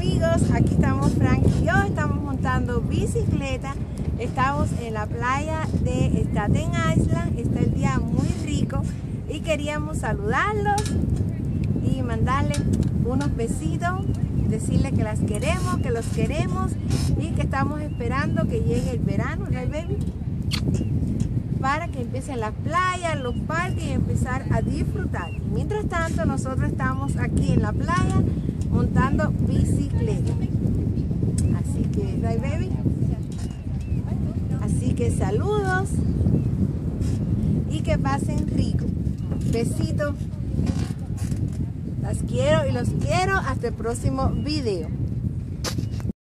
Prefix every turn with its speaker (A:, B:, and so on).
A: amigos, aquí estamos Frank y yo, estamos montando bicicleta. Estamos en la playa de Staten Island, está el día muy rico y queríamos saludarlos y mandarles unos besitos, decirles que las queremos, que los queremos y que estamos esperando que llegue el verano, ¿right, baby? Para que empiecen las playas, los parques y empezar a disfrutar. Mientras tanto, nosotros estamos aquí en la playa montando bicicleta. Así que, right, baby? Así que saludos y que pasen rico. Besitos. Las quiero y los quiero. Hasta el próximo video.